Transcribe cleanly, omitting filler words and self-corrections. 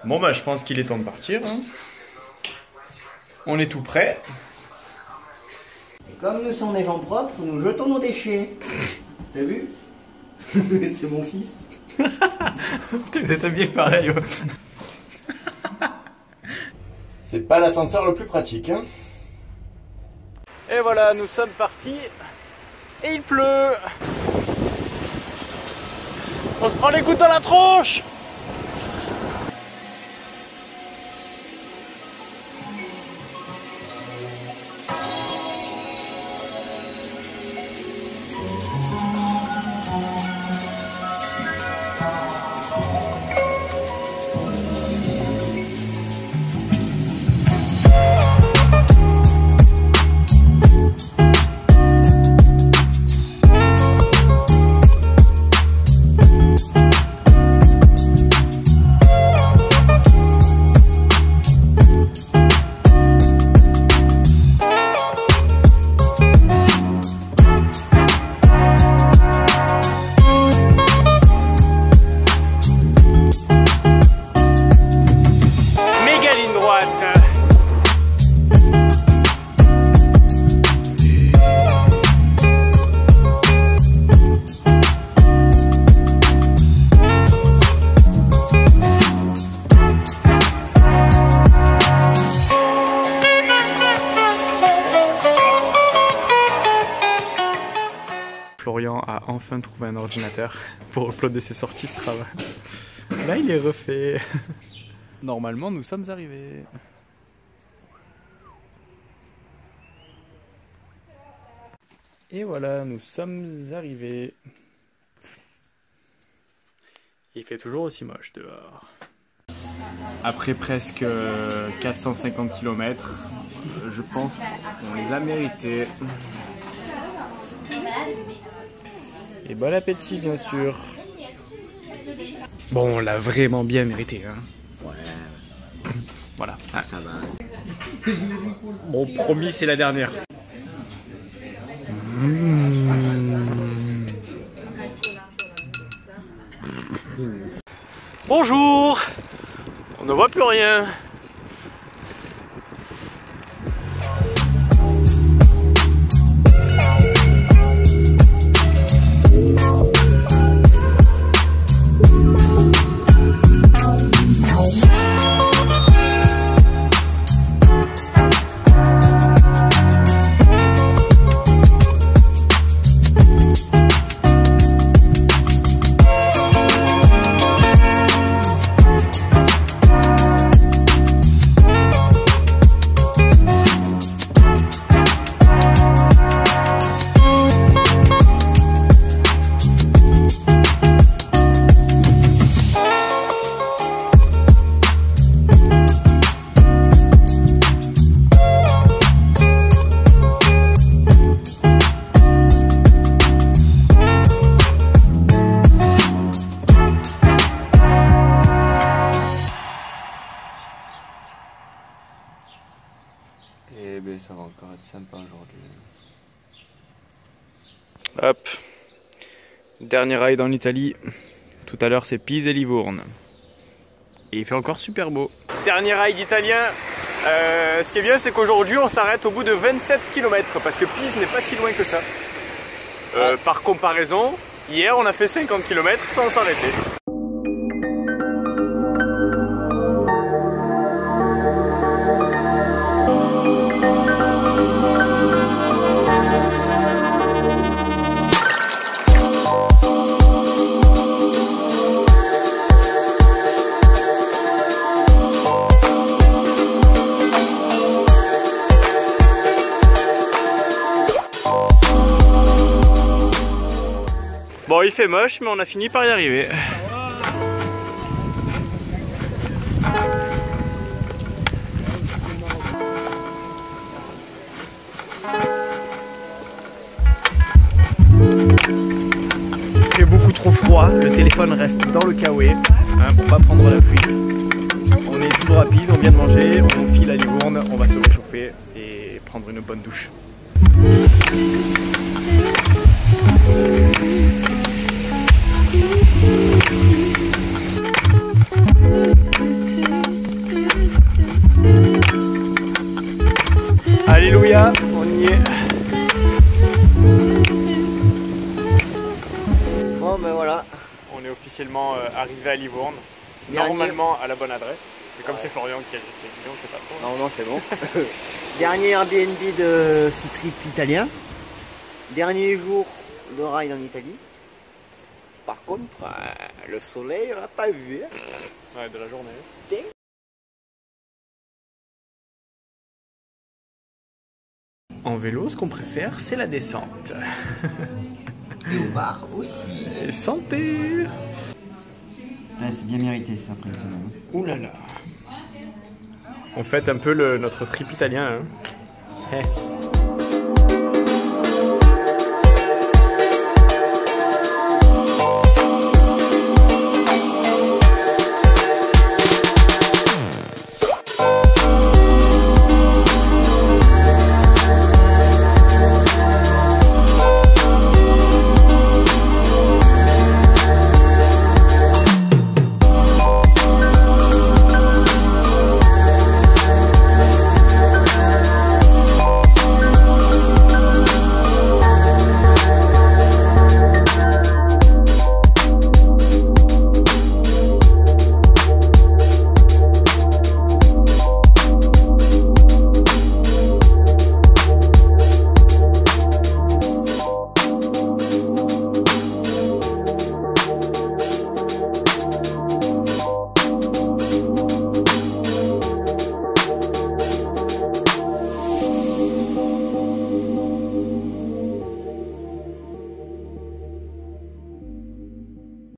Bon bah je pense qu'il est temps de partir. Hein. On est tout prêt. Et comme nous sommes des gens propres, nous jetons nos déchets. T'as vu? C'est mon fils. Vous êtes habillés pareil. Ouais. C'est pas l'ascenseur le plus pratique. Hein. Et voilà, nous sommes partis. Et il pleut. On se prend les gouttes dans la tronche. Florian a enfin trouvé un ordinateur pour uploader ses sorties Strava. Là, il est refait. Normalement, nous sommes arrivés. Et voilà, nous sommes arrivés. Il fait toujours aussi moche dehors. Après presque 450 km, je pense qu'on les a mérités. Et bon appétit, bien sûr. Bon, on l'a vraiment bien mérité. Hein. Ouais. Voilà. Ah, ça va. Bon, promis, c'est la dernière. Bonjour. On ne voit plus rien. Et ben ça va encore être sympa aujourd'hui. Hop. Dernier ride en Italie. Tout à l'heure c'est Pise et Livourne. Et il fait encore super beau. Dernier ride italien. Ce qui est bien c'est qu'aujourd'hui on s'arrête au bout de 27 km parce que Pise n'est pas si loin que ça. Par comparaison, hier on a fait 50 km sans s'arrêter. Bon, il fait moche, mais on a fini par y arriver. Il fait beaucoup trop froid, le téléphone reste dans le kawaii hein, pour pas prendre la pluie. On est toujours à Pise, on vient de manger, on file à Livourne, on va se réchauffer et prendre une bonne douche. officiellement arrivé à Livourne. Dernier. Normalement à la bonne adresse. Mais comme c'est Florian qui a dit, on sait pas trop. Non, c'est bon. Dernier Airbnb de ce trip italien. Dernier jour de ride en Italie. Par contre, le soleil, on l'a pas vu. Ouais, de la journée. En vélo, ce qu'on préfère, c'est la descente. Et au bar aussi. Et santé! C'est bien mérité ça après une semaine. Ouh là là! On fête un peu notre trip italien. Hein.